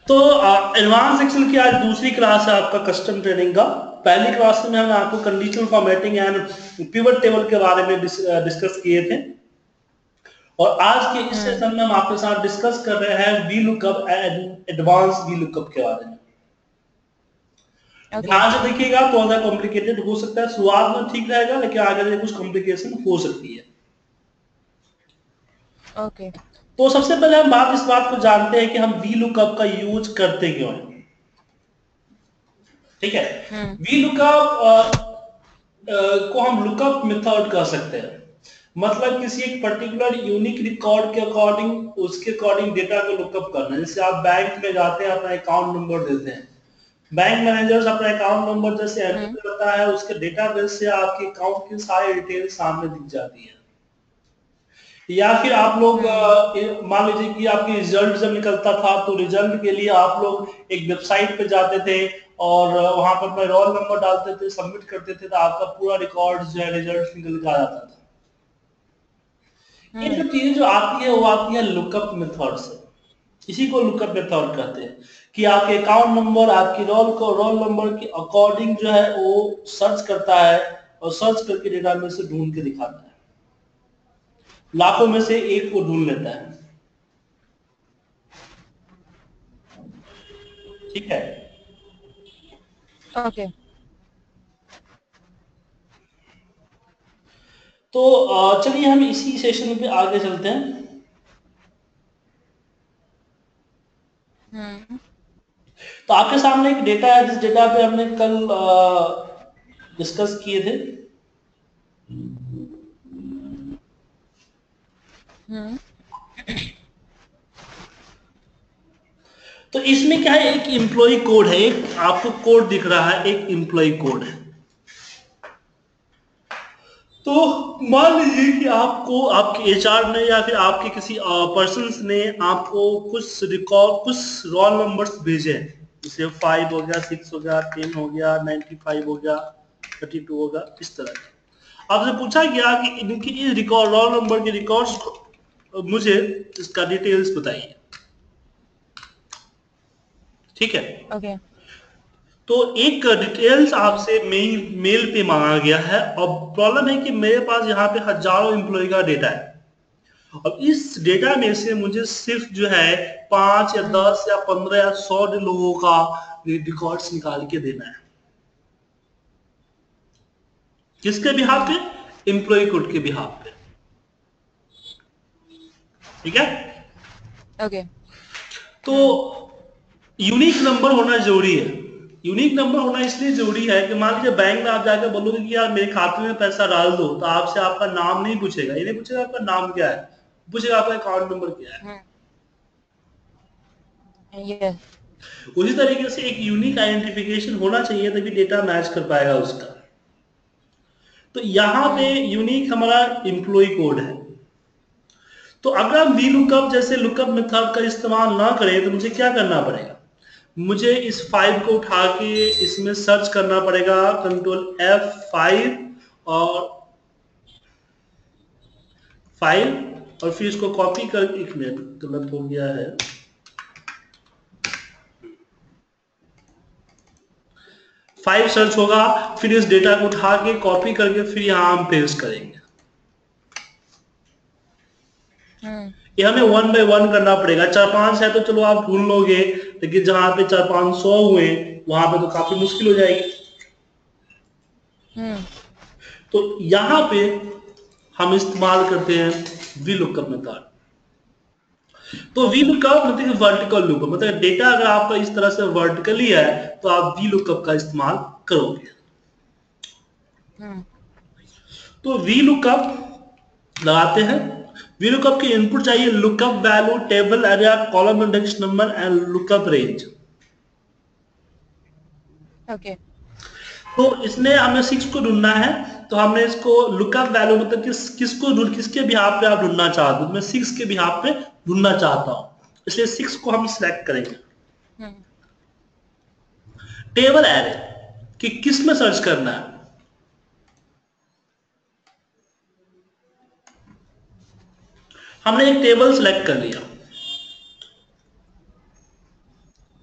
तो advance Excel की आज दूसरी क्लास है आपका कस्टम ट्रेनिंग का। पहली क्लास में हमने आपको conditional formatting and pivot table के बारे में डिस्कस किए थे, और आज के इस हम्म। सेशन में हम आपके साथ डिस्कस कर रहे हैं V lookup and advance V lookup के बारे में। ओके। ध्यान से देखिएगा, थोड़ा सा कॉम्प्लिकेटेड हो सकता है, शुरुआत में ठीक रहेगा लेकिन आगे जाके कुछ कॉम्प्लिकेशन हो सकती है। ओके। तो सबसे पहले हम इस बात को जानते हैं कि हम वी लुकअप का यूज करते क्यों हैं। ठीक है, हम्म। वी लुकअप को हम लुकअप मेथड कह सकते हैं। मतलब किसी एक पर्टिकुलर यूनिक रिकॉर्ड के अकॉर्डिंग, उसके अकॉर्डिंग डेटा को लुकअप करना। जैसे आप बैंक में जाते हैं, अपना अकाउंट नंबर देते हैं, बैंक मैनेजर्स अपना अकाउंट नंबर जैसे हम्म। एंटर करता है, उसके डेटाबेस से आपके अकाउंट की सारी डिटेल सामने दिख जाती है। या फिर आप लोग हम्म। मान लीजिए कि आपकी रिजल्ट जब निकलता था, तो रिजल्ट के लिए आप लोग एक वेबसाइट पे जाते थे और वहां पर अपना रोल नंबर डालते थे, सबमिट करते थे, तो आपका पूरा रिकॉर्ड जो है रिजल्ट निकल के आ जाता था। ये हम्म। सब चीजें जो आती है वो आती है लुकअप मेथड से। इसी को लुकअप मेथड कहते हैं कि आपके अकाउंट नंबर आपकी रोल नंबर के अकॉर्डिंग जो है वो सर्च करता है, और सर्च करके डेटा में से ढूंढ के दिखाता है, लाखों में से एक को ढूंढ लेता है। ठीक है, ओके। तो चलिए हम इसी सेशन पे आगे चलते हैं। हम्म। तो आपके सामने एक डेटा है, जिस डेटा पे हमने कल डिस्कस किए थे। हम्म। तो इसमें क्या है, एक एम्प्लॉय कोड है, एक आपको कोड दिख रहा है, एक एम्प्लॉय कोड है। तो मान लीजिए कि आपको आपके एचआर ने या फिर आपके किसी पर्सन ने आपको कुछ रिकॉर्ड, कुछ रोल नंबर्स भेजे हैं। जैसे 5 हो गया, 6 हो गया, 10 हो गया, 95 हो गया, 32 हो गया, इस तरह के। आपसे पूछा गया कि इनकी इस रिकॉर्ड रोल नंबर के रिकॉर्ड्स को मुझे इसका डिटेल्स बताइए। ठीक है, ओके। तो एक डिटेल्स आपसे मेल पे मांगा गया है। और प्रॉब्लम है कि मेरे पास यहाँ पे हजारों एम्प्लॉय का डेटा है। अब इस डेटा में से मुझे सिर्फ जो है 5 या हम्म। 10 या 15 या 100 लोगों का रिकॉर्ड्स निकाल के देना है। किसके बिहाफ हम्म। पे? एम्प्लॉय कोड के बिहाफ पे। ठीक है, ओके। तो हम्म। यूनिक नंबर होना जरूरी है। यूनिक नंबर होना इसलिए जरूरी है कि मान लीजिए बैंक में आप जाकर बोलोगे कि यार मेरे खाते में पैसा डाल दो, तो आपसे आपका नाम नहीं पूछेगा, ये नहीं पूछेगा आपका नाम क्या है, पूछेगा आपका अकाउंट नंबर क्या है। हम्म। यस। उसी तरीके से एक यूनिक आइडेंटिफिकेशन होना चाहिए, तभी डेटा मैच कर पाएगा उसका। तो यहाँ पे हम्म। यूनिक हमारा एम्प्लॉय कोड है। तो अगर हम वी लुकअप जैसे लुकअप मेथड का इस्तेमाल ना करें, तो मुझे क्या करना पड़ेगा? मुझे इस फाइल को उठा के इसमें सर्च करना पड़ेगा, Ctrl+F5, और फाइल, और फिर इसको कॉपी कर, एक मिनट गलत हो गया है, फाइल सर्च होगा, फिर इस डेटा को उठा के कॉपी करके फिर यहाँ हम पेस्ट करेंगे। हम्म। ये हमें 1 बाय 1 करना पड़ेगा। 4-5 है तो चलो आप ढूंढ लोगे, लेकिन जहां पे 4-500 हुए वहां पे तो काफी मुश्किल हो जाएगी। हम्म। तो यहाँ पे हम इस्तेमाल करते हैं वी लुकअप मेथड। तो वी ओके। लुकअप मतलब वर्टिकल लुकअप, मतलब डेटा अगर आपका इस तरह से वर्टिकली है, तो आप वी लुकअप का इस्तेमाल करोगे। हम्म। तो वी लुकअप लगाते हैं। वी लुकअप की इनपुट चाहिए lookup value, table area, column index number and lookup range. Okay. तो इसमें हमें 6 को ढूंढना है। तो हमने इसको लुकअप वैल्यू मतलब किसके बिहाफ पे आप ढूंढना चाहते हो, तो मैं 6 के बिहाफ पे ढूंढना चाहता हूं, इसलिए 6 को हम सिलेक्ट करेंगे। हम्म। टेबल एरे कि किस में सर्च करना है, हमने एक टेबल सिलेक्ट कर लिया।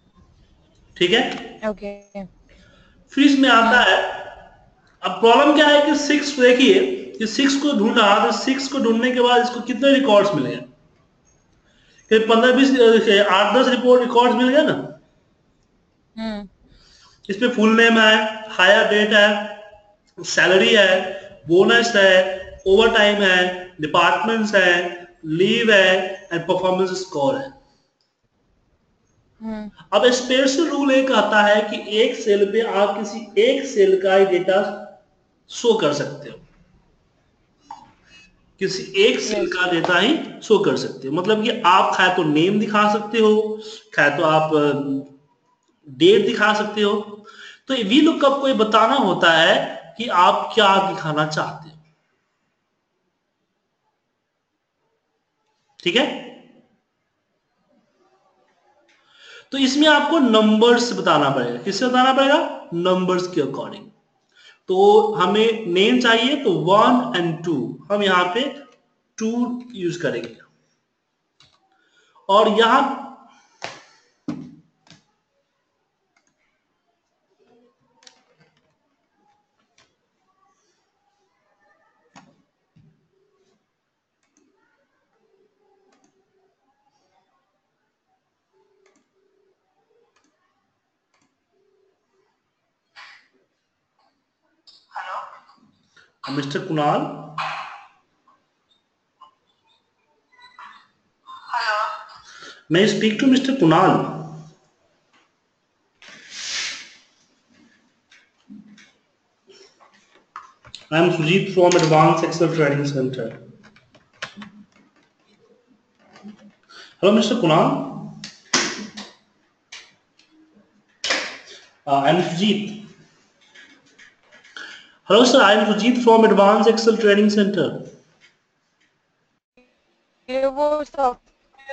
ठीक है। ओके। फिर इसमें आता है, अब प्रॉब्लम क्या है कि 6 देखिए कि 6 को ढूंढा, तो 6 को ढूंढने के बाद इसको कितने रिकॉर्ड्स मिले हैं, 15-20 8-10 रिकॉर्ड्स मिल गया ना। हम्म इसमें फुल नेम है, हायर डेट है, सैलरी है, बोनस है, ओवर टाइम है, डिपार्टमेंट्स है, लीव है एंड परफॉर्मेंस स्कोर है। हम्म अब स्पेशल रूल एक आता है कि एक सेल पे आप किसी एक सेल का ही डेटा शो कर सकते हो, किसी एक सेल यस। का डेटा ही शो कर सकते हो। मतलब कि आप चाहे तो नेम दिखा सकते हो, चाहे तो आप डेट दिखा सकते हो। तो वी लुकअप को ये बताना होता है कि आप क्या दिखाना चाहते हो। ठीक है। तो इसमें आपको नंबर्स बताना पड़ेगा, किससे बताना पड़ेगा, नंबर्स के अकॉर्डिंग। तो हमें नेम चाहिए तो 1 और 2, हम यहां पे 2 यूज करेंगे। और यहां मिस्टर कुणाल, मैं speak to mister Kunal. I am Sujit from advance Excel training centre. Hello mister Kunal, I am Sujit. Hello sir, I am Sujit from advance Excel training centre. ये वो सॉफ्टवेयर।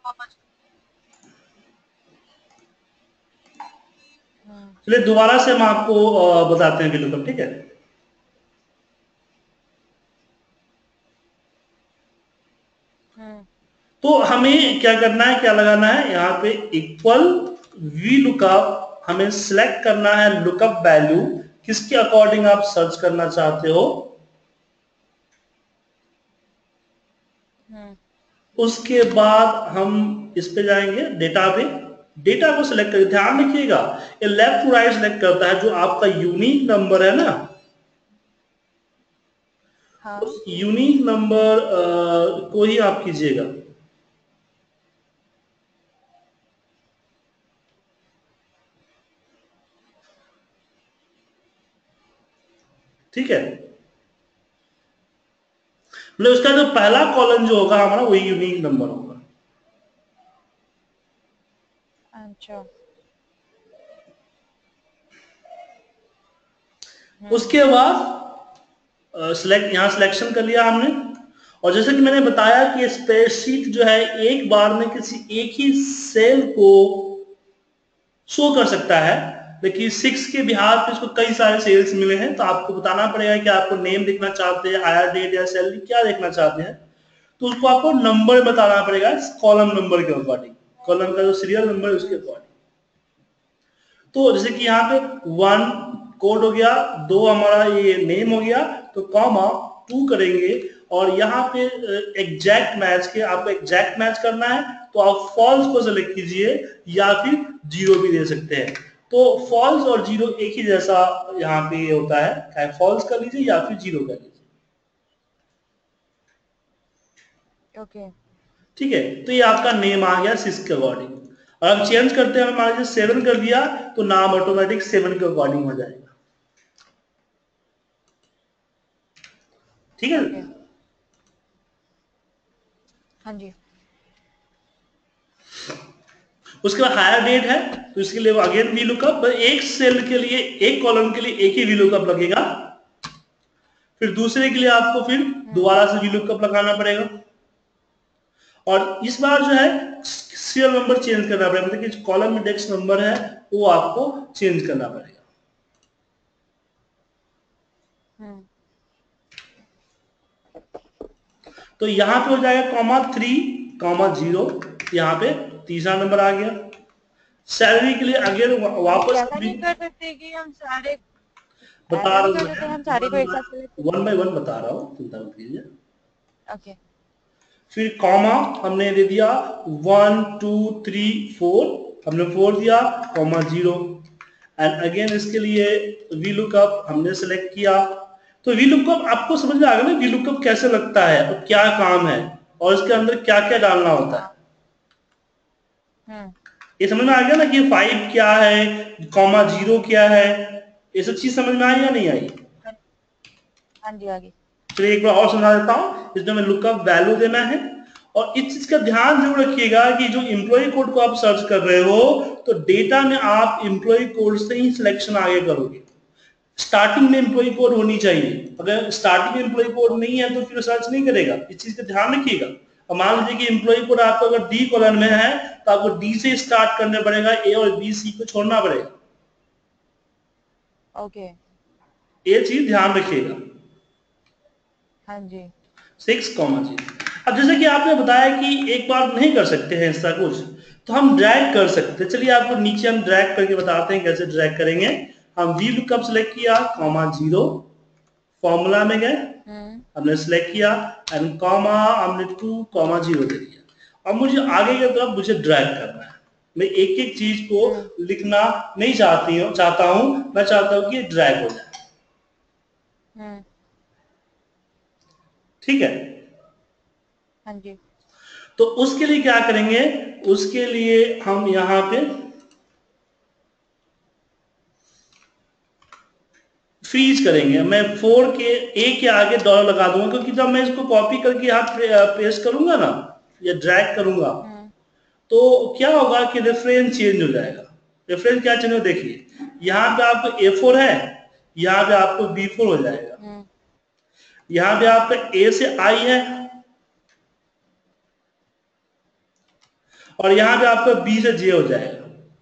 हम्म चलिए दोबारा से हम आपको बताते हैं बिल्कुल, ठीक है। हम्म तो हमें क्या करना है, क्या लगाना है यहाँ पे, इक्वल वी लुकअप, हमें सिलेक्ट करना है लुकअप वैल्यू, किसके अकॉर्डिंग आप सर्च करना चाहते हो। हम्म उसके बाद हम इस पे जाएंगे डेटा पे, डेटा को सिलेक्ट करें। ध्यान रखिएगा ये लेफ्ट टू राइट सिलेक्ट करता है, जो आपका यूनिक नंबर है ना, हाँ। उस यूनिक नंबर को ही आप कीजिएगा। ठीक है, मतलब उसका जो पहला कॉलम जो होगा हमारा वही यूनिक नंबर होगा। अच्छा। उसके बाद सिलेक्ट, यहाँ सिलेक्शन कर लिया हमने। और जैसे कि मैंने बताया कि स्प्रेडशीट जो है एक बार में किसी एक ही सेल को शो कर सकता है, लेकिन 6 के बिहार पे इसको कई सारे सेल्स मिले हैं, तो आपको बताना पड़ेगा कि आपको नेम देखना चाहते हैं, हायर डेट या सैलरी क्या देखना चाहते हैं। तो उसको आपको नंबर बताना पड़ेगा कॉलम नंबर के अकॉर्डिंग, कॉलम का जो सीरियल नंबर है उसके अकॉर्डिंग। तो जैसे कि यहाँ पे 1 कोड हो गया, 2 हमारा ये नेम हो गया, तो कॉमा 2 करेंगे। और यहाँ पे एग्जैक्ट मैच के, आपको एग्जैक्ट मैच करना है तो आप फॉल्स को सेलेक्ट कीजिए, या फिर जीरो भी दे सकते हैं। तो फॉल्स और जीरो एक ही जैसा यहाँ पे ये होता है, चाहे फॉल्स कर लीजिए या फिर जीरो कर लीजिए। ओके। ठीक है, तो ये आपका नेम आ गया 6 के अकॉर्डिंग। और अब चेंज करते हैं, मान लीजिए 7 कर दिया, तो नाम ऑटोमेटिक 7 के अकॉर्डिंग हो जाएगा। ठीक है। ओके। हाँ जी। उसके बाद हायर डेट है, तो इसके लिए अगेन वी लुकअप, एक सेल के लिए, एक कॉलम के लिए एक ही वी लुकअप लगेगा। फिर दूसरे के लिए आपको फिर हम्म दोबारा से वी लुकअप लगाना पड़ेगा। और इस बार जो है सीरियल नंबर चेंज करना पड़ेगा, मतलब कि कॉलम इंडेक्स नंबर है वो आपको चेंज करना पड़ेगा। हम्म तो यहां पे हो जाएगा कॉमा 3, कॉमा 0, यहाँ पे तीसरा नंबर आ गया। सैलरी के लिए अगेन वापस ऐसा नहीं कर सकते कि हम सारे, बता ऐसा रहा नहीं हूँ कर सकते हम सारे को एक साथ सेलेक्ट करें। वन बाय वन बता रहा हूँ, चिंता मत कीजिए। ओके। फिर कॉमा हमने दे दिया 1 2 3 4, हमने 4 दिया, कॉमा 0, एंड अगेन इसके लिए वी लुकअप हमने सेलेक्ट किया। तो वी लुकअप आपको समझ में आ गया ना, वी लुकअप कैसे लगता है और क्या काम है और इसके अंदर क्या क्या डालना होता है। हाँ। हम्म। ये समझ में आ गया ना कि 5 क्या है, कॉमा 0 क्या है, ये सब चीज समझ में आई या नहीं आई? हाँ। हाँ जी, आगे। चलिए एक बार और समझा देता हूँ। इसमें हमें लुकअप वैल्यू देना है, और इस चीज का ध्यान जरूर रखिएगा कि जो इम्प्लॉय कोड को आप सर्च कर रहे हो तो डेटा में आप इम्प्लॉय कोड से ही सिलेक्शन आगे करोगे। स्टार्टिंग में एम्प्लॉय कोड होनी चाहिए, अगर स्टार्टिंग में एम्प्लॉय कोड नहीं है तो फिर सर्च नहीं करेगा। इस चीज का ध्यान रखिएगा। और मान लीजिए कि एम्प्लॉय कोड आपको अगर डी कॉलम में है तो आपको डी से स्टार्ट करना पड़ेगा, ए और बी सी को छोड़ना पड़ेगा। ओके। ये चीज ध्यान रखिएगा। हाँ जी। 6, 0। अब जैसे कि आपने बताया कि एक बार नहीं कर सकते हैं ऐसा कुछ, तो हम ड्रैग कर सकते हैं। चलिए आपको नीचे हम ड्रैग करके बताते हैं कैसे ड्रैग करेंगे। हम वी लुकअप सेलेक्ट किया, कॉमा 0, फॉर्मूला में गए, हम्म। हमने सेलेक्ट किया, एंड कॉमा हमने 2, 0 दे दिया। अब मुझे आगे की तरफ मुझे ड्रैग करना है। मैं एक एक चीज को हम्म। लिखना नहीं चाहता हूं, मैं चाहता हूं कि ड्रैग हो जाए। हम्म। ठीक है। हाँ जी। तो उसके लिए क्या करेंगे, उसके लिए हम यहां पे फ्रीज करेंगे। मैं 4 के ए के आगे डॉलर लगा दूंगा, क्योंकि जब मैं इसको कॉपी करके यहाँ पेस्ट करूंगा ना या ड्रैग करूंगा, हम्म। तो क्या होगा कि रेफरेंस चेंज हो जाएगा। रेफरेंस क्या चेंज हो, देखिए यहाँ पे आपको A4 है, यहाँ पे आपको B4 हो जाएगा, हम्म। यहाँ पे आपका A से I है, और यहाँ पे आपका B से J हो जाएगा।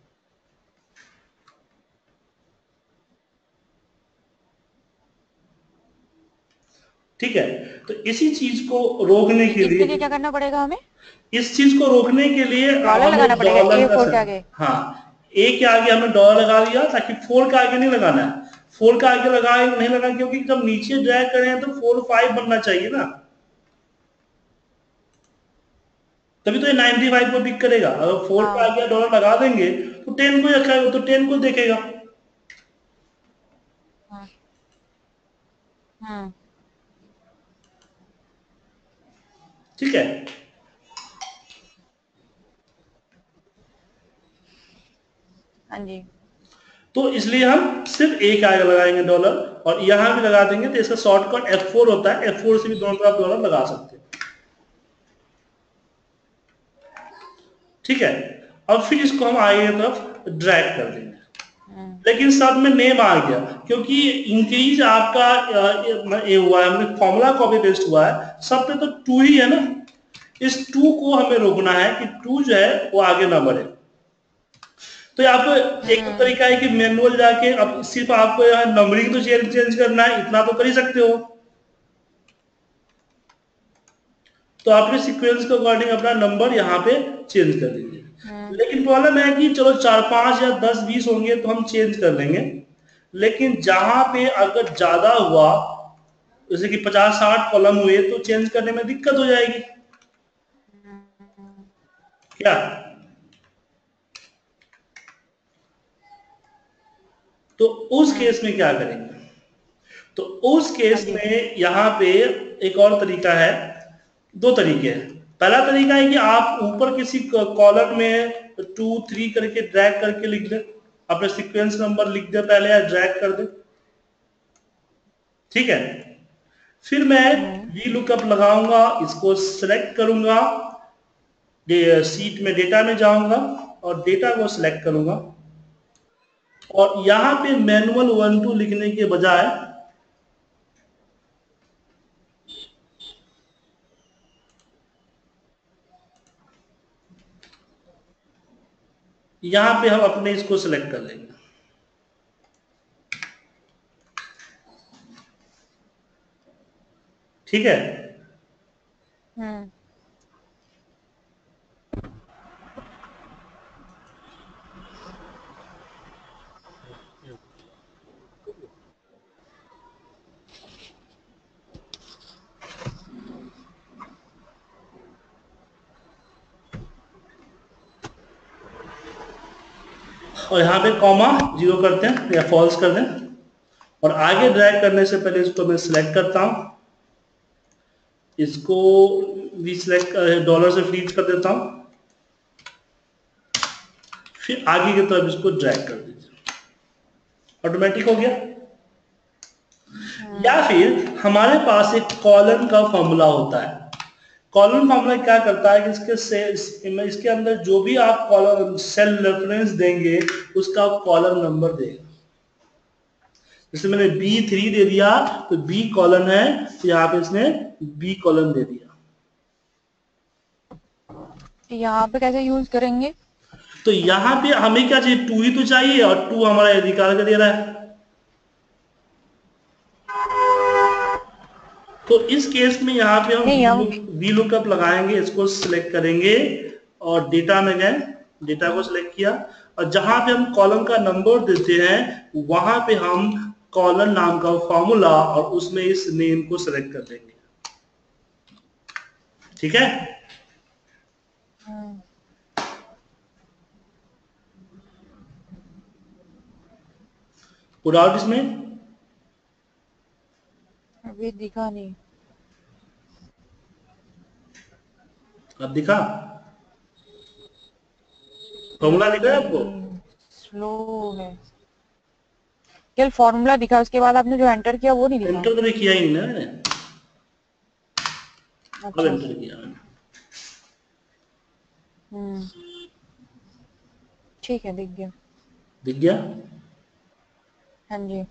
ठीक है। तो इसी चीज को रोकने के इसके लिए लिए, क्या करना पड़ेगा हमें? इस चीज को रोकने के लिए डॉलर लगाना हमें पड़ेगा डॉलर ए का फोर के आगे? हाँ, ए के आगे हमने डॉलर लगा दिया, ताकि 4 के आगे नहीं लगाना है। 4 के आगे लगाए नहीं लगा, क्योंकि जब नीचे ड्रैग करें तो 4 5 बनना चाहिए ना, तभी तो ये 95 को पिक करेगा। अगर 4 के हाँ। आगे डॉलर लगा देंगे तो 10 को ही रखेगा, तो 10 को देखेगा। हाँ। हाँ। ठीक है। हाँ जी। तो इसलिए हम सिर्फ एक आगे लगाएंगे डॉलर, और यहां भी लगा देंगे। तो इसका शॉर्टकट F4 होता है, F4 से भी दोनों तरफ डॉलर लगा सकते हैं। ठीक है। अब फिर इसको हम आगे की तरफ ड्रैग कर देंगे, हम्म। लेकिन सब में नेम आ गया, क्योंकि इंक्रीज आपका ये हुआ है, हमने फॉर्मूला कॉपी पेस्ट हुआ है, सब पे तो 2 ही है ना। इस 2 को हमें रोकना है कि 2 जो है वो आगे ना बढ़े। तो आपको एक तो हम्म। तरीका है कि मैनुअल जाके अब सिर्फ आपको यहाँ नंबरिंग तो चेंज करना है, इतना तो कर ही सकते हो। तो आपने सीक्वेंस के अकॉर्डिंग अपना नंबर यहाँ पे चेंज कर दीजिए। हम्म। लेकिन प्रॉब्लम है कि चलो 4 5 या 10 20 होंगे तो हम चेंज कर लेंगे, लेकिन जहां पे अगर ज्यादा हुआ, जैसे कि 50 60 कॉलम हुए, तो चेंज करने में दिक्कत हो जाएगी। हम्म। क्या? तो उस हम्म। केस में क्या करेंगे? तो उस हाँ केस जी। में यहाँ पे एक और तरीका है, दो तरीके हैं। पहला तरीका है कि आप ऊपर किसी कॉलम में 2 3 करके ड्रैग करके लिख दे, अपने सीक्वेंस नंबर लिख दे पहले, या ड्रैग कर दे। ठीक है। फिर मैं हम्म। वी लुकअप लगाऊंगा, इसको सिलेक्ट करूंगा, सीट में डेटा में जाऊंगा और डेटा को सिलेक्ट करूंगा, और यहां पे मैनुअल 1 2 लिखने के बजाय यहां पे हम अपने इसको सिलेक्ट कर लेंगे। ठीक है। और यहाँ पे कॉमा 0 करते हैं या फॉल्स कर दें, और आगे ड्रैग करने से पहले इसको मैं सिलेक्ट करता हूं, इसको भी सिलेक्ट डॉलर से फ्रीज कर देता हूं, फिर आगे की तरफ इसको ड्रैग कर दीजिए, ऑटोमेटिक हो गया। या फिर हमारे पास एक कॉलन का फॉर्मूला होता है। कॉलन फॉर्मूला क्या करता है कि इसके अंदर जो भी आप कॉलम सेल रेफरेंस देंगे उसका कॉलम नंबर देगा। जैसे मैंने B3 दे दिया तो B कॉलन है, तो यहाँ पे इसने B कॉलन दे दिया। यहाँ पे कैसे यूज करेंगे? तो यहाँ पे हमें क्या चाहिए, 2 ही तो चाहिए, और 2 हमारा निकाल के दे रहा है। तो इस केस में यहाँ पे हम वी लुकअप लगाएंगे, इसको सिलेक्ट करेंगे और डेटा में गए, डेटा को सिलेक्ट किया, और जहां पे हम कॉलम का नंबर देते हैं वहां पे हम कॉलम नाम का फॉर्मूला और उसमें इस नेम को सिलेक्ट कर देंगे। ठीक है, पूरा इसमें अभी दिखा नहीं। अब दिखा, फॉर्मूला दिखा है आपको? स्लो है, केवल फॉर्मूला दिखा, उसके बाद आपने जो एंटर किया वो नहीं दिखा। एंटर तो नहीं किया ही ना मैंने, अब अच्छा। एंटर किया मैंने। ठीक है, दिख गया। दिख गया? हाँ जी।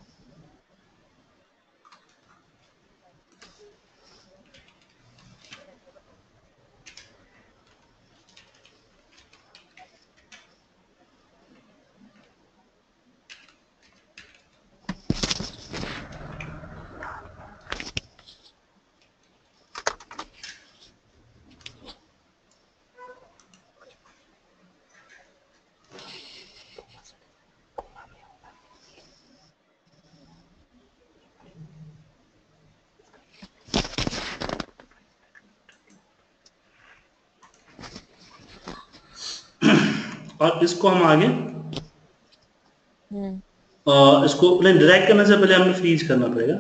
और इसको हम आगे इसको ड्रैग करने से पहले हमें फ्रीज करना पड़ेगा।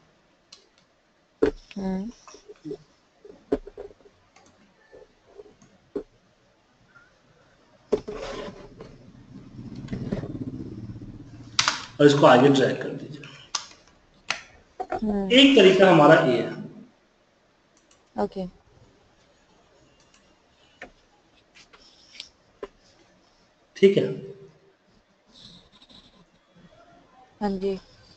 और इसको आगे ड्रैग कर दीजिए। एक तरीका हमारा ये है। ओके। ठीक है, हाँ जी।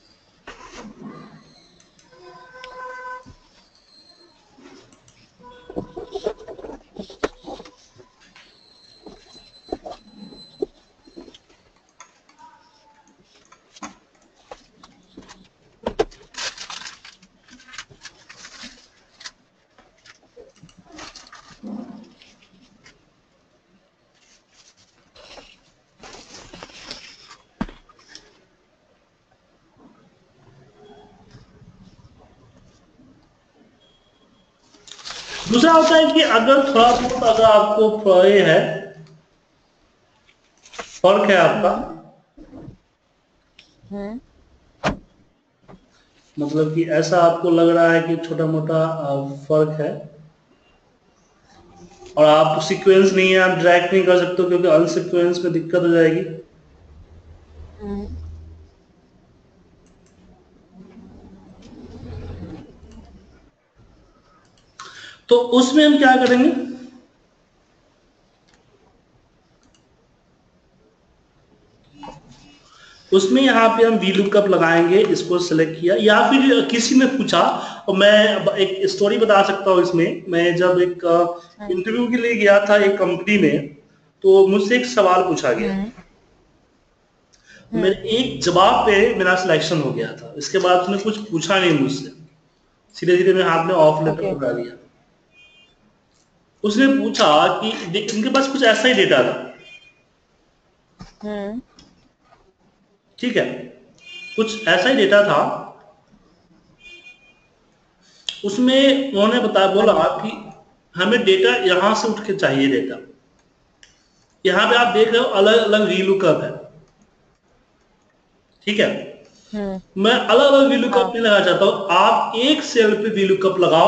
दूसरा होता है कि अगर थोड़ा बहुत अगर आपको ये है, फर्क है आपका, मतलब कि ऐसा आपको लग रहा है कि छोटा मोटा फर्क है और आप सीक्वेंस नहीं है, आप ड्रैग नहीं कर सकते क्योंकि अनसीक्वेंस में दिक्कत हो जाएगी। तो उसमें हम क्या करेंगे, उसमें यहाँ पे हम VLOOKUP लगाएंगे, इसको सेलेक्ट किया, या फिर किसी ने पूछा, और मैं एक स्टोरी बता सकता हूँ इसमें। मैं जब एक इंटरव्यू के लिए गया था एक कंपनी में, तो मुझसे एक सवाल पूछा गया, मेरे एक जवाब पे मेरा सिलेक्शन हो गया था। इसके बाद उसने कुछ पूछा नहीं मुझसे, सीधे सीधे मेरे हाथ में ऑफ लेटर पकड़ा दिया। उसने पूछा कि इनके पास कुछ ऐसा ही डेटा था, ठीक है, कुछ ऐसा ही डेटा था, उसमें उन्होंने बताया, बोला कि हमें डेटा यहां से उठ के चाहिए डेटा। यहां पे आप देख रहे हो अलग अलग VLOOKUP है, ठीक है। मैं अलग अलग VLOOKUP नहीं लगाना चाहता हूं, आप एक सेल पे VLOOKUP लगाओ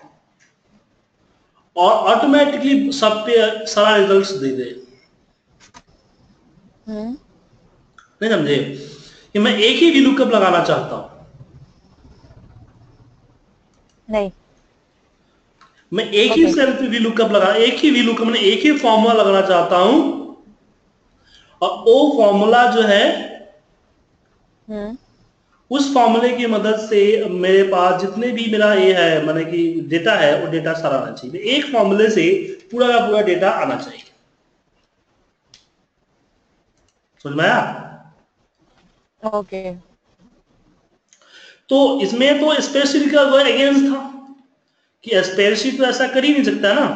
और ऑटोमेटिकली सब पे सारा रिजल्ट्स दे दे। नहीं समझे कि मैं एक ही VLOOKUP लगाना चाहता हूं? नहीं, मैं एक ही सेल पे VLOOKUP लगा, एक ही VLOOKUP मैंने एक ही फॉर्मूला लगाना चाहता हूं और वो फॉर्मूला जो है उस फॉर्मूले की मदद से मेरे पास जितने भी मेरा ये है माने कि डेटा है वो डेटा सारा आना चाहिए। एक फॉर्मूले से पूरा का पूरा डेटा आना चाहिए। समझ में आया? ओके। तो इसमें तो स्प्रेडशीट का अगेंस्ट था कि स्प्रेडशीट तो ऐसा कर ही नहीं सकता ना।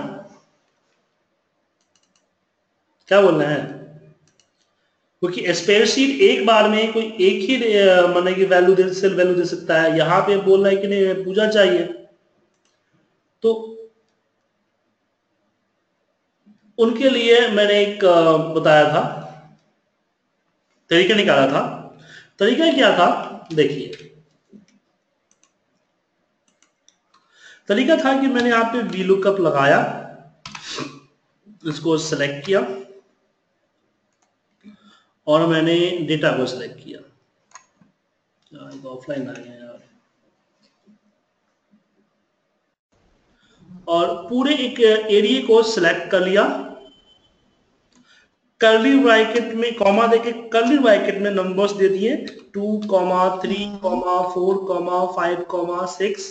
क्या बोल रहे हैं? क्योंकि स्प्रेडशीट एक बार में कोई एक ही माने कि वैल्यू दे, सेल वैल्यू दे सकता है। यहाँ पे बोल रहा है कि नहीं पूजा चाहिए, तो उनके लिए मैंने एक बताया था, तरीका निकाला था। तरीका क्या था देखिए, तरीका था कि मैंने यहाँ पे VLOOKUP लगाया, इसको सेलेक्ट किया और मैंने डेटा को सिलेक्ट किया। ऑफलाइन आ गया यार। और पूरे एक एरिया को सिलेक्ट कर लिया, कर्ली ब्रैकेट में कॉमा देके कर्ली ब्रैकेट में नंबर्स दे दिए 2, 3, 4, 5, 6,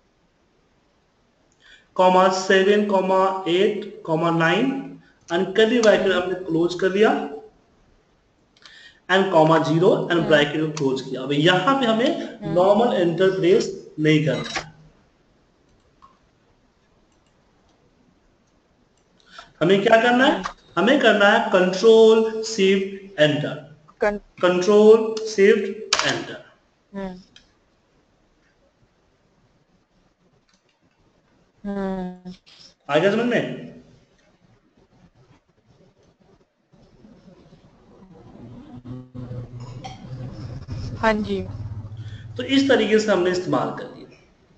7, 8, 9 एंड कर्ली ब्रैकेट हमने क्लोज कर लिया एंड 0 एंड ब्रैकेट को क्लोज किया। अब यहां पे हमें नॉर्मल एंटर प्रेस नहीं करना है, हमें क्या करना है? हमें करना है control shift enter, control shift enter. आ गया समझ में? हाँ जी। तो इस तरीके से हमने इस्तेमाल कर लिया।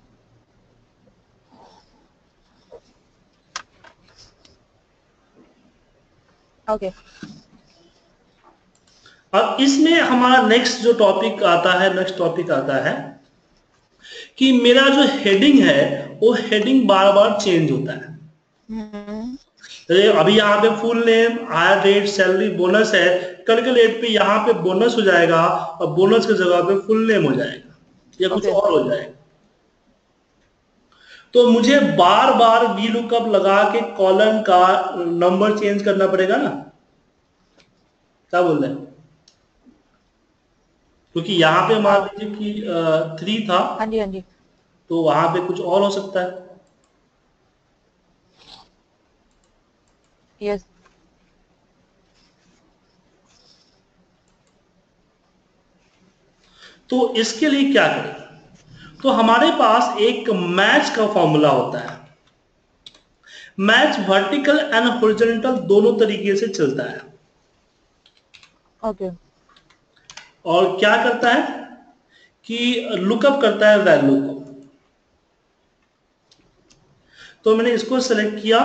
ओके। अब इसमें हमारा नेक्स्ट जो टॉपिक आता है, नेक्स्ट टॉपिक आता है कि मेरा जो हेडिंग है वो हेडिंग बार बार चेंज होता है। अभी यहाँ पे full name, hire rate, salary, bonus है, कल के डेट पे यहाँ पे बोनस हो जाएगा और बोनस की जगह पे फुल नेम हो जाएगा या कुछ और हो जाएगा। तो मुझे बार बार VLOOKUP लगा के कॉलम का नंबर चेंज करना पड़ेगा ना। क्या बोल रहे हैं? क्योंकि यहाँ पे मान लीजिए कि 3 था, हाँ जी, हाँ जी। तो वहां पे कुछ और हो सकता है। यस। तो इसके लिए क्या करें? तो हमारे पास एक मैच का फॉर्मूला होता है। मैच वर्टिकल एंड हॉरिजॉन्टल दोनों तरीके से चलता है। ओके। और क्या करता है कि लुकअप करता है वैल्यू को। तो मैंने इसको सेलेक्ट किया,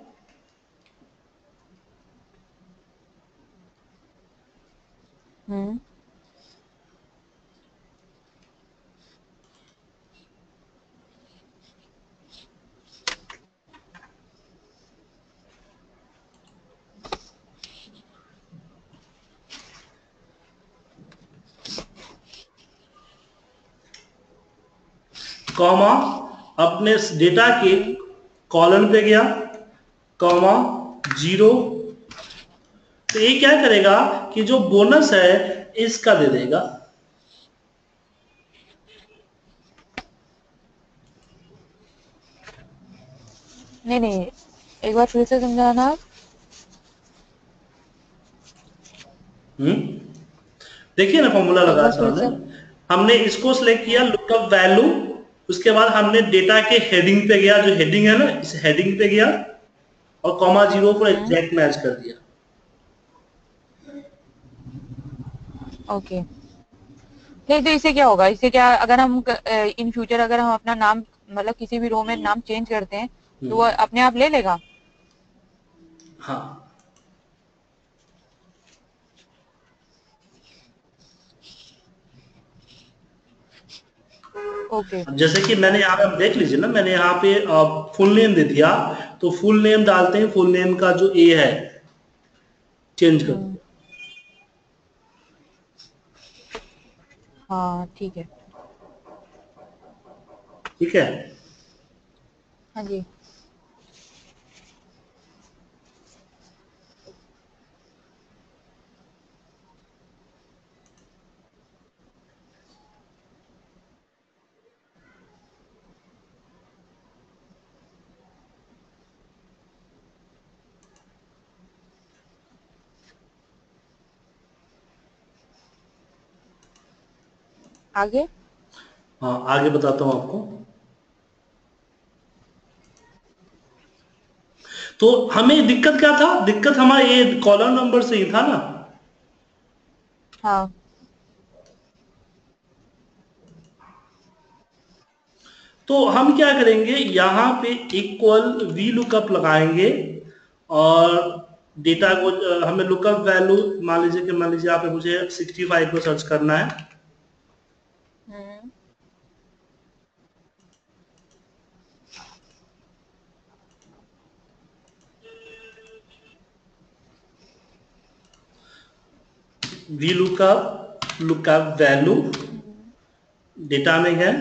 कॉमा अपने डेटा के कॉलम पे गया, कॉमा 0। तो ये क्या करेगा कि जो बोनस है इसका दे देगा। नहीं नहीं, एक बार फिर से समझाना आप। देखिए ना फॉर्मूला एक लगा बार था फिर से। हमने इसको सिलेक्ट किया लुकअप वैल्यू, उसके बाद हमने डेटा के हेडिंग पे गया, जो हेडिंग है ना इस हेडिंग पे गया और कॉमा 0 पर एग्जैक्ट मैच कर दिया। ओके। नहीं तो इससे क्या होगा, इससे क्या, अगर हम इन फ्यूचर अगर हम अपना नाम मतलब किसी भी रो में नाम चेंज करते हैं तो वो अपने आप ले लेगा? हाँ, ओके। अब जैसे कि मैंने यहाँ पे, आप देख लीजिए ना, मैंने यहाँ पे फुल नेम दे दिया, तो फुल नेम डालते हैं, फुल नेम का जो ए है चेंज कर हम्म, दिया। हाँ ठीक है। ठीक है। हाँ जी। आगे। हाँ, आगे बताता हूँ आपको। तो हमें दिक्कत क्या था, दिक्कत हमारा ये कॉलम नंबर से ही था ना। हाँ। तो हम क्या करेंगे, यहाँ पे इक्वल वी लुकअप लगाएंगे, और डेटा को हमें लुकअप वैल्यू, मान लीजिए यहाँ पे मुझे 65 को सर्च करना है। हम्म। वी लुकअप, लुकअप वैल्यू, हम्म। डेटा में गए,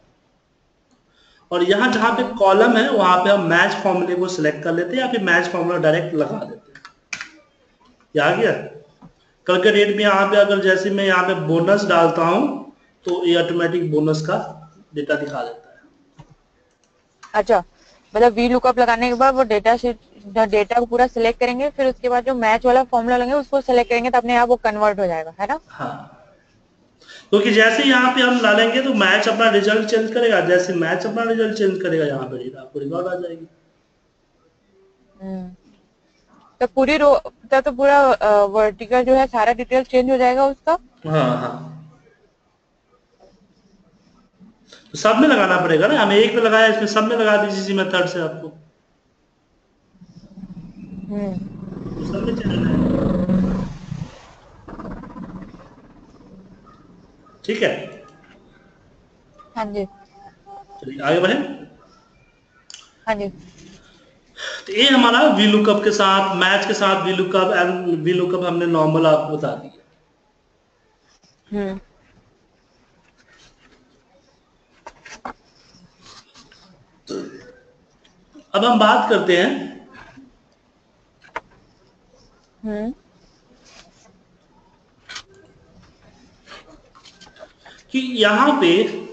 और यहाँ जहाँ पे हम्म। कॉलम है वहां पे हम मैच फॉर्मूले को सिलेक्ट कर लेते हैं, या फिर मैच फॉर्मूला डायरेक्ट लगा देते हैं। ये आ गया। कल के डेट में यहाँ पे अगर जैसे मैं यहाँ पे बोनस डालता हूँ, तो ये ऑटोमेटिक बोनस का डेटा दिखा देता है। अच्छा, मतलब वी लुकअप लगाने के बाद वो डेटा शीट डेटा को पूरा सिलेक्ट करेंगे, फिर उसके बाद जो मैच वाला फॉर्मूला लेंगे उसको सिलेक्ट करेंगे तो अपने आप वो कन्वर्ट हो जाएगा, है ना? हाँ, क्योंकि जैसे यहाँ पे हम डालेंगे तो मैच अपना रिजल्ट चेंज करेगा, जैसे मैच अपना रिजल्ट चेंज करेगा यहाँ पे डेटा आपको रिकॉर्ड आ जाएगी। हम्म। तो पूरी रो, तो पूरा वर्टिकल जो है सारा डिटेल चेंज हो जाएगा उसका? हाँ हाँ, तो सब में लगाना पड़ेगा ना, हमें एक में लगाया, इसमें सब में लगा दीजिए इसी मेथड से आपको, हम्म। तो सब में चेंज हो जाएगा। ठीक है, हाँ जी। चलिए आगे बढ़े। हाँ जी। तो ये हमारा वी लुकअप के साथ, मैच के साथ V lookup, and V lookup हमने नॉर्मल आपको बता दिया। हम्म। अब हम बात करते हैं हम्म। कि यहाँ पे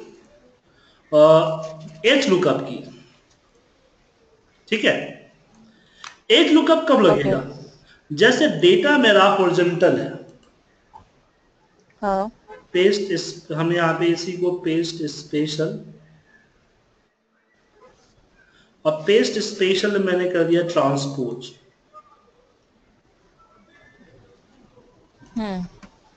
एच लुकअप की, ठीक है, एच लुकअप कब ओके। लगेगा, जैसे डेटा मेरा हॉरिजॉन्टल है, हाँ। पेस्ट इस, हमने यहाँ पे इसी को पेस्ट स्पेशल, और पेस्ट स्पेशल मैंने कर दिया ट्रांसपोज। हम्म।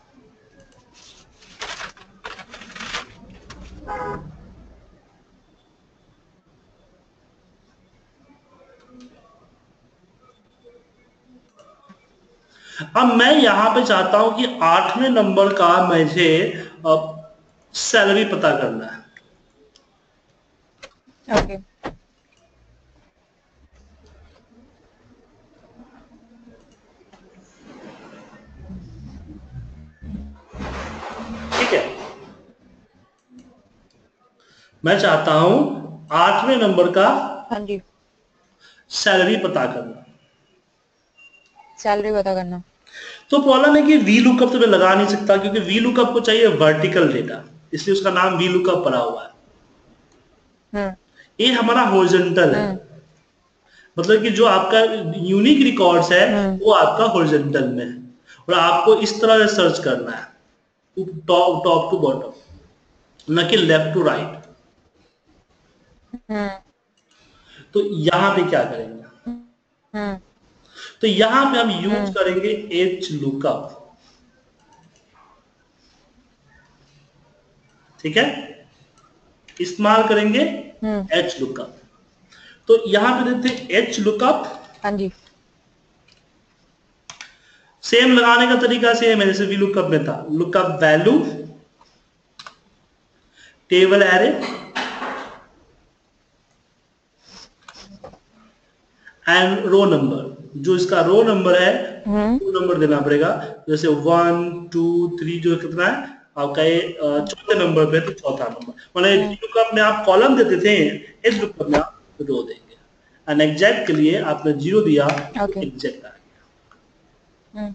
अब मैं यहाँ पे चाहता हूं कि 8वें नंबर का मुझे सैलरी पता करना है। ओके। ठीक है, मैं चाहता हूं 8वें नंबर का हाँ जी। सैलरी पता करना। सैलरी पता करना। तो प्रॉब्लम है कि वी लुकअप तो मैं लगा नहीं सकता, क्योंकि वी लुकअप को चाहिए वर्टिकल डेटा, इसलिए उसका नाम वी लुकअप पड़ा हुआ है। हम्म। ये हमारा हॉरिजॉन्टल है, हम्म। मतलब कि जो आपका यूनिक रिकॉर्ड्स है हम्म। वो आपका हॉरिजॉन्टल में है, और आपको इस तरह से सर्च करना है, टॉप टॉप टू बॉटम, न कि लेफ्ट टू राइट। हम्म। तो यहां पे क्या करेंगे, हम्म। तो यहां पे हम यूज हम्म। करेंगे एच लुकअप। ठीक है, इस्तेमाल करेंगे एच लुकअप। तो यहां पे देते हैं एच लुकअप। हाँ जी। सेम लगाने का तरीका सेम है जैसे वी लुकअप में था, lookup value, table array and row number. जो इसका रो नंबर है वो नंबर देना पड़ेगा, जैसे 1 2 3 जो कितना है आपका ये चौथे नंबर पे, तो चौथा नंबर। मतलब लुकअप में आप कॉलम देते थे, इस लुकअप में आप रो देंगे। एंड एग्जैक्ट के लिए आपने 0 दिया तो एग्जैक्ट आ गया।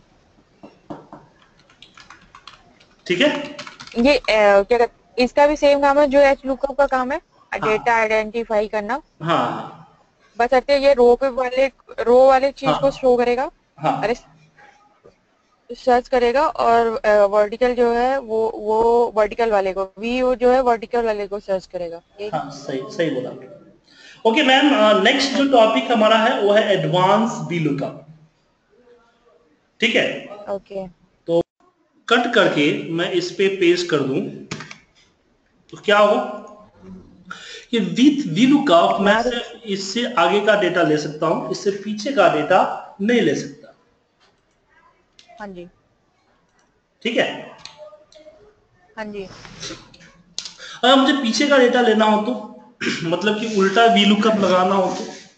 ठीक है, ये क्या कहते, इसका भी सेम काम है जो एच लुकअप का काम है, डेटा आइडेंटिफाई करना। हाँ बस अटे ये रो वाले चीज को हाँ शो करेगा, हाँ अरे सर्च करेगा, और वर्टिकल जो है वो वर्टिकल वाले को, वी जो है वर्टिकल वाले को सर्च करेगा। हाँ, सही सही बोला। ओके मैम, नेक्स्ट जो टॉपिक हमारा है वो है एडवांस वी लुकअप। ठीक है, ओके। तो कट करके मैं इस पे पेस्ट कर दूं तो क्या होगा कि विथ वी लुकअप मैं यार सिर्फ इससे आगे का डेटा ले सकता हूं, इससे पीछे का डेटा नहीं ले सकता। हाँ जी। ठीक है, हाँ जी। अगर मुझे पीछे का डेटा लेना हो तो मतलब कि उल्टा वी लुकअप लगाना हो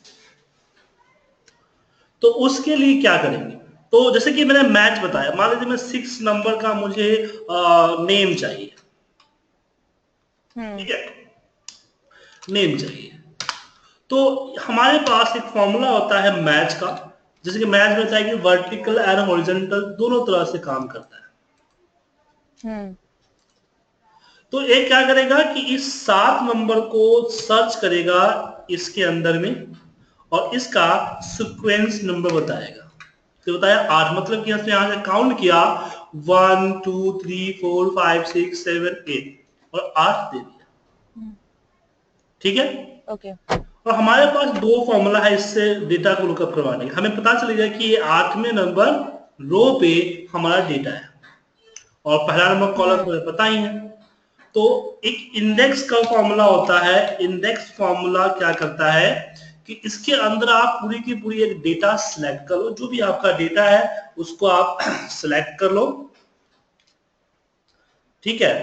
तो उसके लिए क्या करेंगे। तो जैसे कि मैंने मैच बताया, मान लीजिए मैं 6 नंबर का मुझे नेम चाहिए। ठीक है, नेम चाहिए, तो हमारे पास एक फॉर्मूला होता है मैच का। जैसे कि मैच में होता है कि वर्टिकल एंड हॉरिजॉन्टल दोनों तरह से काम करता है। तो एक क्या करेगा कि इस 7 नंबर को सर्च करेगा इसके अंदर में, और इसका सीक्वेंस नंबर बताएगा। तो बताया 8, मतलब कि हमने यहां से काउंट किया 1 2 3 4 5 6 7 8 और 8 दे दिया। ठीक है, ओके। और हमारे पास दो फॉर्मूला है इससे डेटा को लुकअप करवाने का। हमें पता चलेगा कि ये 8वें नंबर रो पे हमारा डेटा है और पहला नंबर कॉलम तो पता ही है। तो एक इंडेक्स का फॉर्मूला होता है। इंडेक्स फॉर्मूला क्या करता है कि इसके अंदर आप पूरी की पूरी एक डेटा सिलेक्ट कर लो, जो भी आपका डेटा है उसको आप सिलेक्ट कर लो। ठीक है,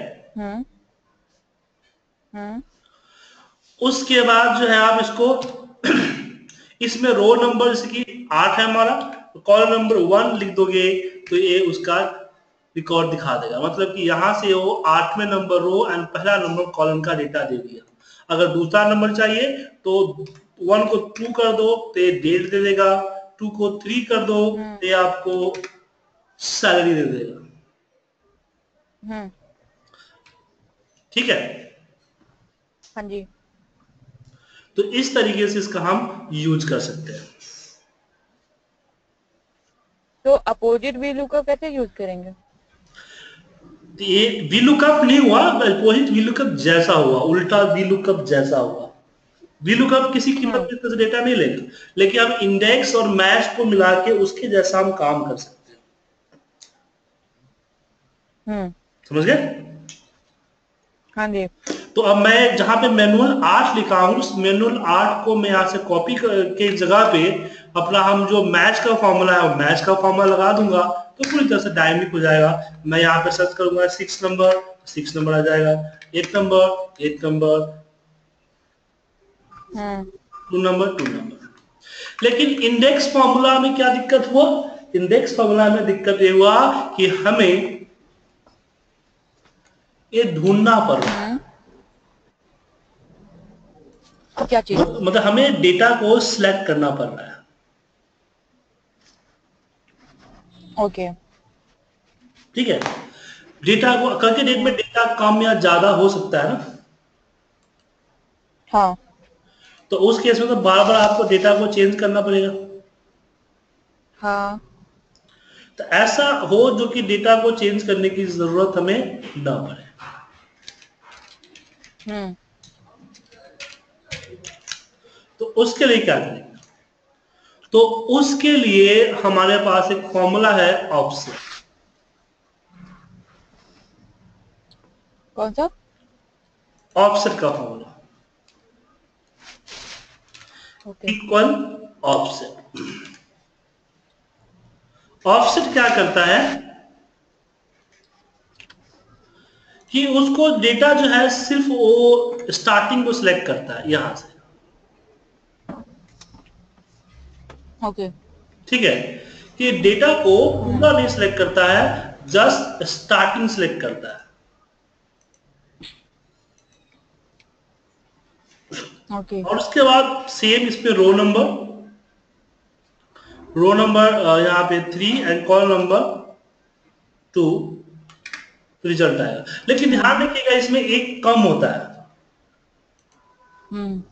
उसके बाद जो है आप इसको इसमें रो नंबर जैसे कि 8 है हमारा, तो कॉलम नंबर 1 लिख दोगे तो ये उसका रिकॉर्ड दिखा देगा। मतलब कि यहां से वो 8वें नंबर रो एंड पहला नंबर कॉलम का डेटा दे दिया। अगर दूसरा नंबर चाहिए तो 1 को 2 कर दो तो ये डेट दे देगा, 2 को 3 कर दो तो ये आपको सैलरी दे देगा। ठीक है, हाँ जी। तो इस तरीके से इसका हम यूज कर सकते हैं। तो अपोजिट वी लुकअप कैसे यूज करेंगे? ये वीलुकअप नहीं हुआ, अपोजिट वीलुकअप जैसा हुआ, उल्टा वीलुकअप जैसा हुआ। वीलुकअप किसी कीमत पे डेटा नहीं लेगा, लेकिन हम इंडेक्स और मैच को मिला के उसके जैसा हम काम कर सकते हैं। समझ गए? हाँ जी। तो अब मैं जहां पे मैनुअल 8 लिखा हूं, उस मैनुअल 8 को मैं यहां से कॉपी के जगह पे अपना हम जो मैच का फॉर्मूला है मैच का फॉर्मूला लगा दूंगा, तो पूरी तरह से डायनेमिक हो जाएगा। मैं यहाँ पे सर्च करूंगा 6 नंबर, 6 नंबर आ जाएगा, 8 नंबर 8 नंबर, 2 नंबर 2 नंबर। लेकिन इंडेक्स फॉर्मूला में क्या दिक्कत हुआ? इंडेक्स फॉर्मूला में दिक्कत ये हुआ कि हमें ये ढूंढना पड़ रहा है। क्या चीज? मतलब हमें डेटा को सिलेक्ट करना पड़ रहा है। ओके। ठीक है, डेटा को कल के डेट में डेटा कम या ज्यादा हो सकता है ना, हाँ। तो उस केस में तो बार बार आपको डेटा को चेंज करना पड़ेगा। हाँ। तो ऐसा हो जो कि डेटा को चेंज करने की जरूरत हमें ना पड़े। तो उसके लिए क्या करेंगे? तो उसके लिए हमारे पास एक फॉर्मूला है ऑफसेट। कौन सा? ऑफसेट का formula okay equal offset. Offset क्या करता है कि उसको डेटा जो है सिर्फ वो स्टार्टिंग को सिलेक्ट करता है यहां से, ओके ठीक है, कि डेटा को पूरा नहीं सिलेक्ट करता है, जस्ट स्टार्टिंग सिलेक्ट करता है। ओके और उसके बाद सेम इसमें रो नंबर यहाँ पे 3 एंड कॉलम नंबर 2 रिजल्ट आएगा। लेकिन ध्यान रखिएगा इसमें एक कम होता है, हम्म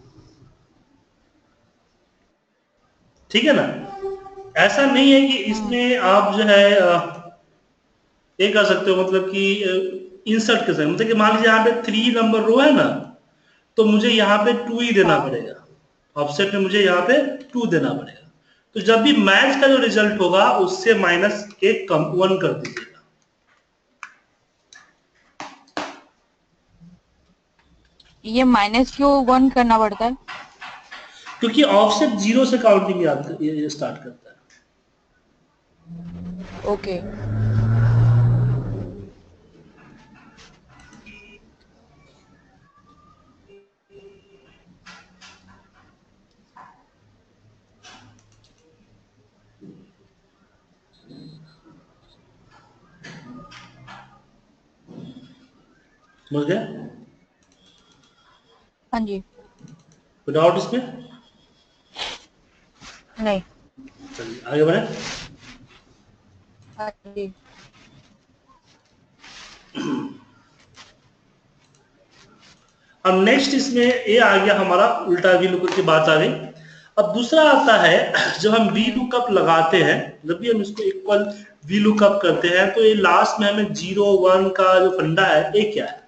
ठीक है ना। ऐसा नहीं है कि इसमें आप जो है ये कर सकते हो, मतलब कि इंसर्ट कर सकते हो, मतलब कि मान लीजिए यहाँ पे 3 नंबर रो है ना, तो मुझे यहाँ पे 2 ही देना हाँ पड़ेगा, ऑफसेट में मुझे यहाँ पे 2 देना पड़ेगा। तो जब भी मैच का जो रिजल्ट होगा उससे माइनस एक कम 1 कर दीजिएगा। ये माइनस क्यों 1 करना पड़ता है? क्योंकि ऑफसेट 0 से काउंटिंग स्टार्ट करता है। ओके समझ गए? हाँ जी कोई डाउट इसमें? नहीं चलिए आगे बढ़े। हाँ जी अब नेक्स्ट इसमें ये आ गया हमारा उल्टा वी लुकअप की बात आ गई। अब दूसरा आता है, जब हम वी लुकअप लगाते हैं, जब भी हम इसको इक्वल वी लुकअप करते हैं, तो ये लास्ट में हमें 0 1 का जो फंडा है ये क्या है।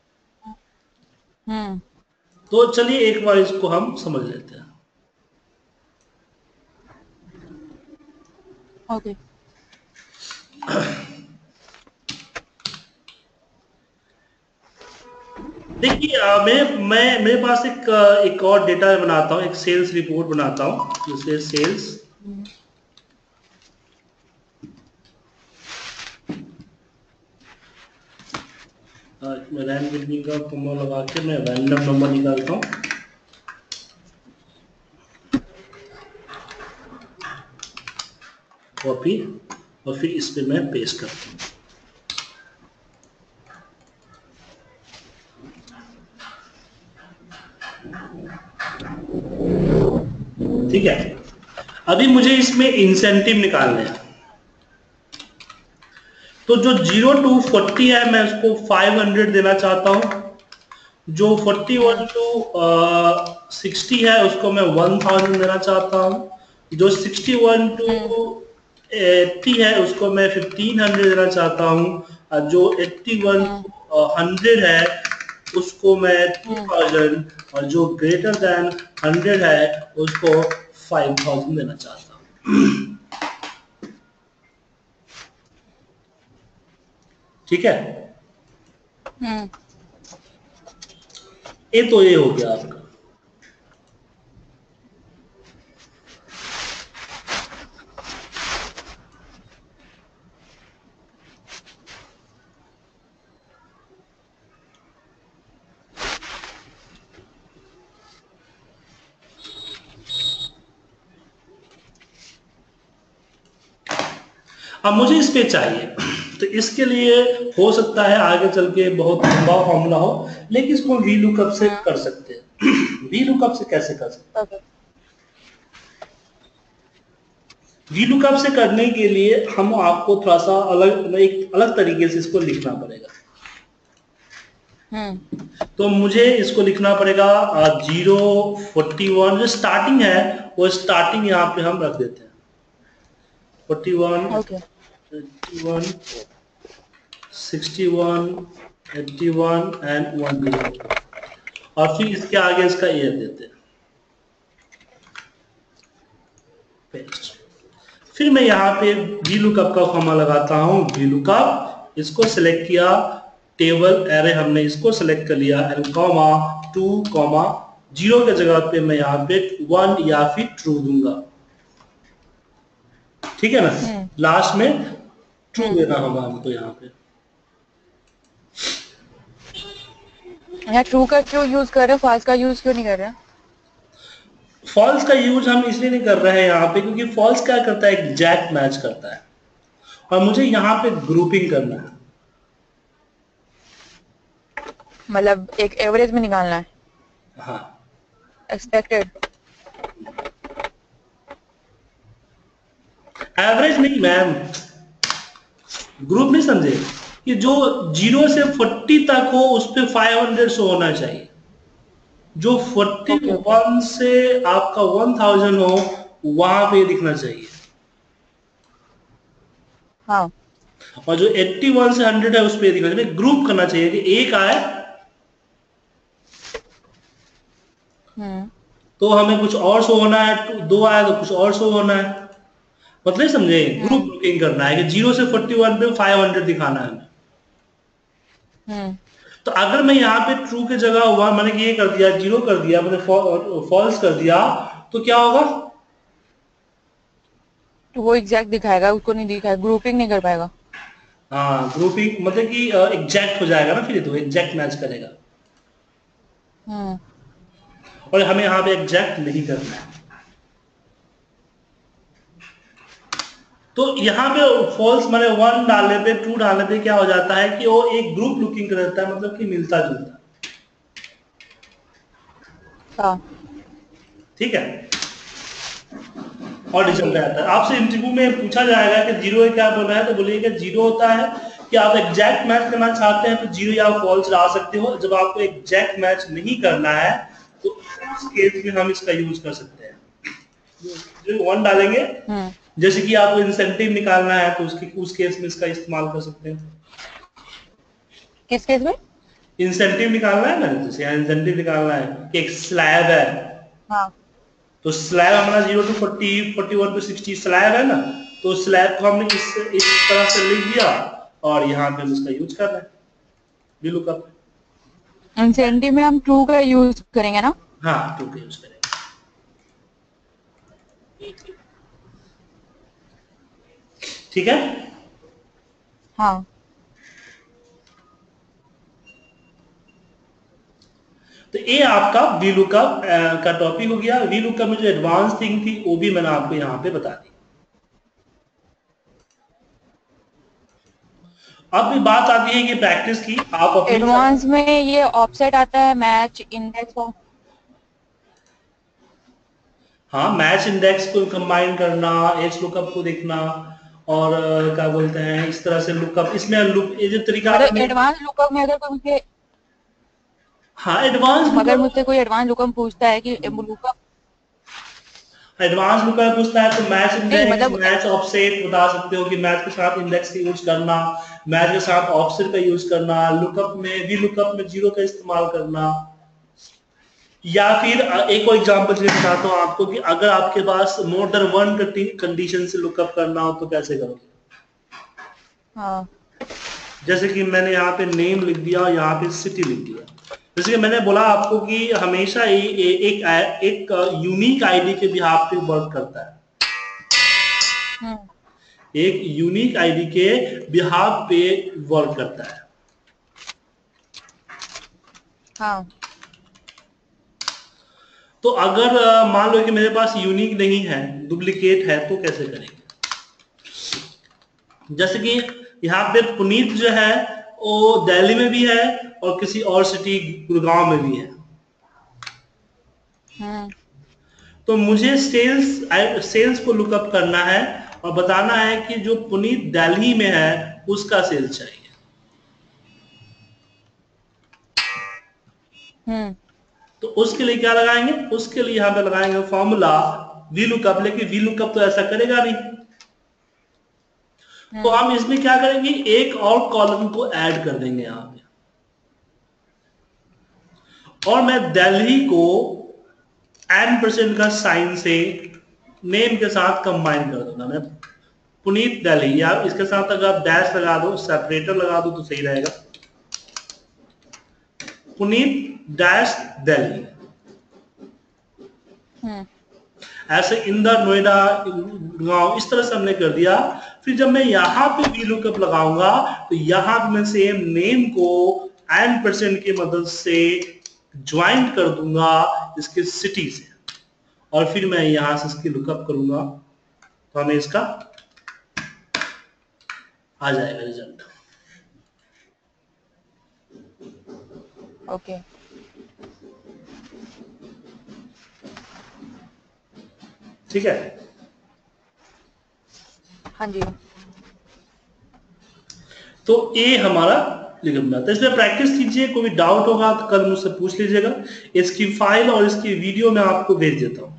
हम्म तो चलिए एक बार इसको हम समझ लेते हैं। ओके देखिए मैं मेरे पास एक और डेटा बनाता हूँ, एक सेल्स रिपोर्ट बनाता हूँ, जिससे सेल्स मैं रैंड बिटवीन का फॉर्मूला लगा के मैं रैंडम नंबर निकालता हूँ। कॉपी और फिर इस पे मैं पेस्ट करता हूँ। ठीक है, अभी मुझे इसमें इंसेंटिव निकालने हैं। तो जो 0 to 40 है मैं उसको 500 देना चाहता हूँ। जो 41 to 60 है उसको मैं 1000 देना चाहता हूँ। जो 61 to 80 है उसको मैं 1500 देना चाहता हूँ। और जो 81 to 100 है उसको मैं 2000, और जो ग्रेटर देन 100 है उसको 5000 देना चाहता हूँ। ठीक है, हम्म ये तो ये हो गया आपका। अब मुझे इस पे चाहिए, तो इसके लिए हो सकता है आगे चल के बहुत लंबा फॉर्मूला हो, लेकिन इसको वी लुकअप से कर सकते हैं। वी लुकअप से कैसे कर सकते ओके हैं? वी लुकअप से करने के लिए हम आपको थोड़ा सा एक अलग तरीके से इसको लिखना पड़ेगा। तो मुझे इसको लिखना पड़ेगा 0 41 जो स्टार्टिंग है वो स्टार्टिंग यहाँ पे हम रख देते हैं 41 ओके 21 61 81 एंड 100, और फिर इसके आगे इसका ईयर देते हैं, पेस्ट। फिर मैं यहाँ पे वी लुकअप का फॉर्मूला लगाता हूँ, वी लुकअप, इसको सिलेक्ट किया टेबल एरे हमने इसको सेलेक्ट कर लिया एंड कॉमा 2 कॉमा 0 के जगह पे मैं यहाँ पे 1 या फिर ट्रू दूंगा, ठीक है ना। लास्ट में ट्रू देना होगा हमको यहाँ पे। यहाँ ट्रू का क्यों यूज कर रहे हो, फॉल्स का यूज क्यों नहीं कर रहे? फॉल्स का यूज हम इसलिए नहीं कर रहे हैं यहाँ पे क्योंकि फॉल्स क्या करता है, एग्जैक्ट मैच करता है और मुझे यहाँ पे ग्रुपिंग करना है। मतलब एक एवरेज में निकालना है। हाँ, एक्सपेक्टेड। एवरेज नहीं मैम, ग्रुप नहीं समझे कि जो 0 से 40 तक हो उस पे 500 शो होना चाहिए, जो 41 से आपका 1000 हो वहां पे दिखना चाहिए। हाँ। और जो 81 से 100 है उस पे दिखना चाहिए, ग्रुप करना चाहिए कि एक आए तो हमें कुछ और शो होना है, 2 आया तो कुछ और शो होना है, मतलब समझे, ग्रुप बुकिंग करना है कि 0 से 41 पे 500 दिखाना है हमें। तो अगर मैं यहाँ पे ट्रू के जगह हुआ मैंने ये कर दिया, 0 कर दिया, मैंने फॉल्स कर दिया, तो क्या होगा, तो वो एग्जैक्ट दिखाएगा, उसको नहीं दिखाएगा, ग्रुपिंग नहीं कर पाएगा। हाँ, ग्रुपिंग मतलब कि एग्जैक्ट हो जाएगा ना, फिर तो एग्जैक्ट मैच करेगा और हमें यहाँ पे एग्जैक्ट नहीं करना है। तो यहाँ पे फॉल्स मैंने 1 डालने पे 2 डालने पे क्या हो जाता है कि वो एक ग्रुप लुकिंग रहता है, मतलब कि मिलता जुलता, ठीक है। और रिजल्ट आता है, आपसे इंटरव्यू में पूछा जाएगा कि 0 है क्या बोल रहा है, तो बोलिएगा 0 होता है कि आप एग्जैक्ट मैच करना चाहते हैं तो 0 या फॉल्स डाल सकते हो। जब आपको एग्जैक्ट मैच नहीं करना है तो उस केस में हम इसका यूज कर सकते हैं, जो 1 डालेंगे। जैसे कि आपको इंसेंटिव निकालना है तो उस केस में इसका इस्तेमाल कर सकते हैं। किस केस में? इंसेंटिव निकालना है ना, जैसे इंसेंटिव निकालना है कि एक स्लैब है, हाँ। तो स्लैब हमारा 0 to 40, 41 to 60 स्लैब है ना, तो स्लैब को हमने इस तरह से लिख दिया और यहाँ पे हम इसका यूज कर रहे हैं VLOOKUP। इंसेंटिव में हम ट्रू का यूज करेंगे ना? हाँ, ट्रू का यूज करेंगे। ठीक है। हाँ। तो ये आपका VLOOKUP का टॉपिक हो गया। VLOOKUP में जो एडवांस थिंग थी वो भी मैंने आपको यहाँ पे बता दी। अब भी बात आती है कि प्रैक्टिस की, आप अपनी एडवांस में ये ऑफसेट आता है, मैच इंडेक्स। हाँ, मैच इंडेक्स को कंबाइन करना, एच लुकअप को देखना और क्या बोलते हैं इस तरह से लुकअप, इसमें ये जो तरीका मतलब एडवांस लुकअप में अगर कोई मुझे, हाँ एडवांस अगर मुझसे कोई एडवांस लुकअप पूछता है कि लुकअप, एडवांस लुकअप पूछता है तो मैच इंडेक्स, मतलब मैच ऑफसेट बता सकते हो कि मैच के साथ इंडेक्स का यूज करना, मैच के साथ ऑफसेट का यूज करना, लुकअप में भी लुकअप में 0 का इस्तेमाल करना। या फिर एक और एग्जांपल बताता हूँ आपको कि अगर आपके पास मोर देन 1 कंडीशन से लुकअप करना हो तो कैसे करोगे। हाँ। जैसे कि मैंने यहाँ पे नेम लिख दिया और यहाँ पे सिटी लिख दिया। जैसे कि मैंने बोला आपको कि हमेशा एक यूनिक आईडी के बिहाफ पे वर्क करता है, एक यूनिक आईडी के बिहाफ पे वर्क करता है। हाँ। तो अगर मान लो कि मेरे पास यूनिक नहीं है, डुप्लीकेट है, तो कैसे करेंगे। जैसे कि यहाँ पे पुनीत जो है वो दिल्ली में भी है और किसी और सिटी गुड़गांव में भी है। तो मुझे सेल्स को लुकअप करना है और बताना है कि जो पुनीत दिल्ली में है उसका सेल्स चाहिए। तो उसके लिए क्या लगाएंगे, उसके लिए यहाँ पे लगाएंगे फॉर्मूला VLOOKUP, लेकिन VLOOKUP तो ऐसा करेगा नहीं। तो हम इसमें क्या करेंगे, एक और कॉलम को ऐड कर देंगे यहाँ पे और मैं दिल्ली को N% का साइन से नेम के साथ कंबाइन कर दूंगा। मैं पुनीत दिल्ली, या इसके साथ अगर आप डैश लगा दो, सेपरेटर लगा दो तो सही रहेगा। पुनीत डैश दिल्ली, ऐसे इंदर, नोएडा, गांव, इस तरह से हमने कर दिया। फिर जब मैं यहाँ पे वी लुकअप लगाऊंगा तो यहाँ पे मैं सेम नेम को %, की मदद से ज्वाइन कर दूंगा इसके सिटी से, और फिर मैं यहां से इसकी लुकअप करूंगा तो हमें इसका आ जाएगा रिजल्ट। ओके ठीक है। हाँ जी। तो ये हमारा लिखना था, इसमें प्रैक्टिस कीजिए। कोई डाउट होगा तो कल मुझसे पूछ लीजिएगा। इसकी फाइल और इसकी वीडियो मैं आपको भेज देता हूँ।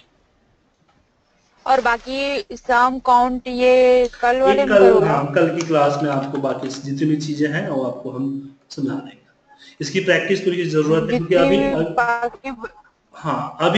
और बाकी सम काउंट ये कल वाले में कल, करोगे? हाँ, कल की क्लास में आपको बाकी जितनी भी चीजें हैं वो आपको हम समझा देंगे। इसकी प्रैक्टिस पूरी की जरूरत है क्योंकि अभी बाकी हाँ अभी